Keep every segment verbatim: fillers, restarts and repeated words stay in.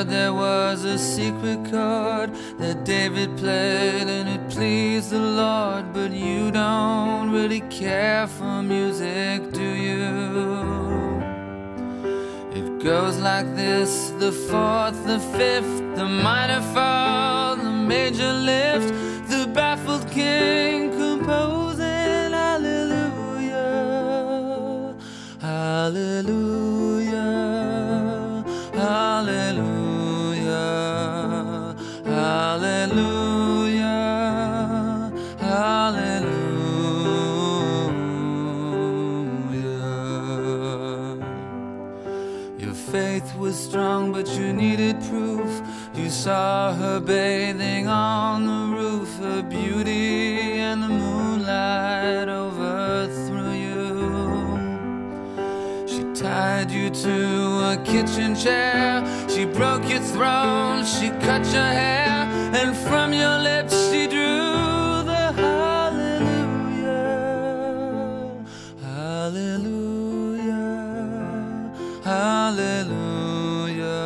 heard there was a secret chord that David played and it pleased the Lord. But you don't really care for music, do you? It goes like this: the fourth, the fifth, the minor fall, the major lift, the baffled king composing hallelujah, hallelujah, hallelujah, hallelujah, hallelujah. Your faith was strong, but you needed proof. You saw her bathing on the roof. Her beauty and the moonlight overthrew you. She tied you to a kitchen chair. She broke your throne. She cut your hair. And from your lips she drew the hallelujah, hallelujah, hallelujah,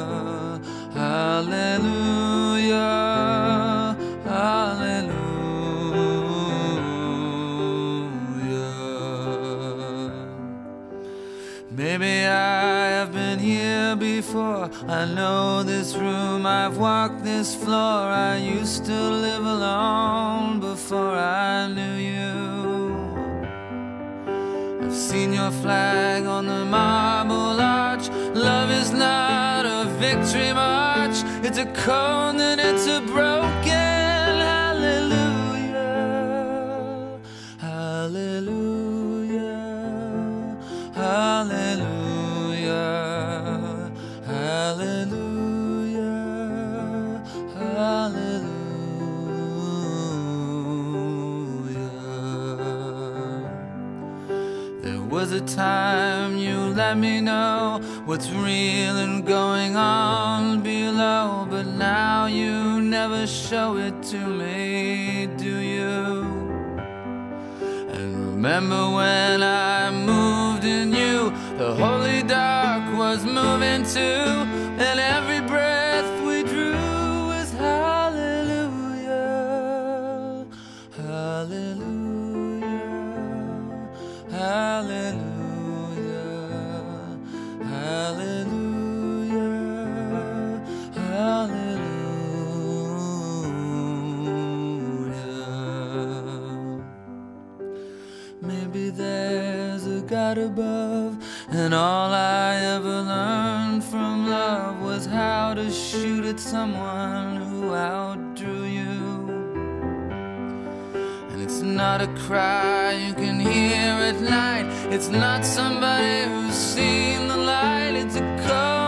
hallelujah, hallelujah. Maybe I have been here before. I know this room, I've walked this floor. I used to live alone before I knew you. I've seen your flag on the marble arch. Love is not a victory march. It's a cold and it's a broken hallelujah, hallelujah, hallelujah, hallelujah, hallelujah. There was a time you let me know what's real and going on below, but now you never show it to me, do you? And remember when I moved in you, the holy dark was moving too, and every breath we drew was hallelujah, hallelujah, hallelujah, hallelujah, hallelujah. Maybe there's a God above, and all I ever learned from love was how to shoot at someone who outdrew you. And it's not a cry you can hear at night. It's not somebody who's seen the light. It's a call